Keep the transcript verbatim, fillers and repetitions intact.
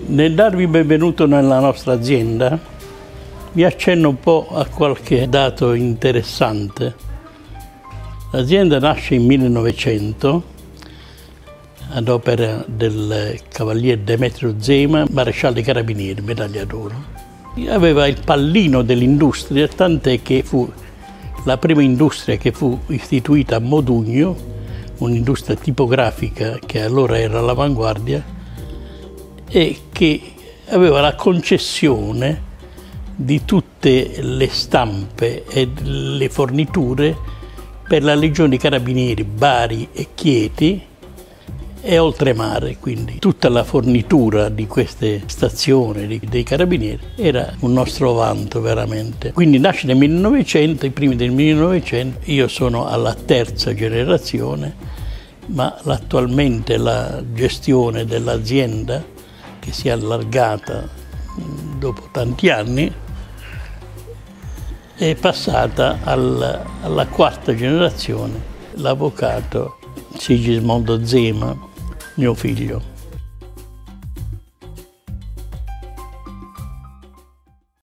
Nel darvi benvenuto nella nostra azienda, vi accenno un po' a qualche dato interessante. L'azienda nasce in millenovecento ad opera del cavaliere Demetrio Zema, maresciallo dei carabinieri, medaglia d'oro. Aveva il pallino dell'industria, tant'è che fu la prima industria che fu istituita a Modugno, un'industria tipografica che allora era all'avanguardia, e che aveva la concessione di tutte le stampe e le forniture per la Legione dei Carabinieri Bari e Chieti e oltremare. Quindi tutta la fornitura di queste stazioni dei Carabinieri era un nostro vanto veramente. Quindi nasce nel millenovecento, i primi del millenovecento, io sono alla terza generazione, ma attualmente la gestione dell'azienda, che si è allargata dopo tanti anni, è passata al, alla quarta generazione, l'avvocato Sigismondo Zema, mio figlio.